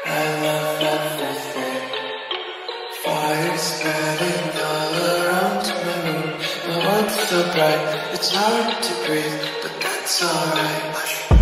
I love everything. Fire spreading all around my room. The warmth so bright, it's hard to breathe, but that's alright.